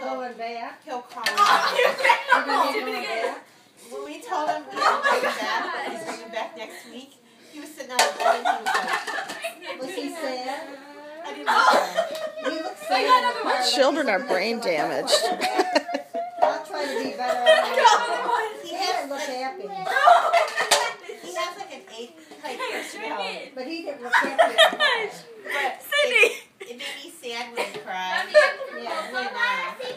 going back? He'll call You're going back? When we told him we were going back, he's coming back next week, he was sitting on the bed and he was like, Was he sad? I didn't know. He looks sad. Children are brain damaged. I'll try to be better. He didn't look happy. He has like an 8-type personality. But he didn't look happy. But Cindy! it made me sad when he cried. Yeah,